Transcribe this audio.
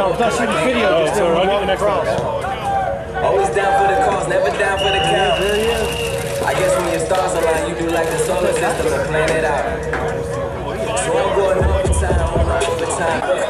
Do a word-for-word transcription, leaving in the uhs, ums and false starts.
know I'm not shooting I video, can't. just Oh, walking across. Always down for the cause, never down for the count. I guess when your stars align, you do like the solar system and plan it out. So I'm going overtime on overtime.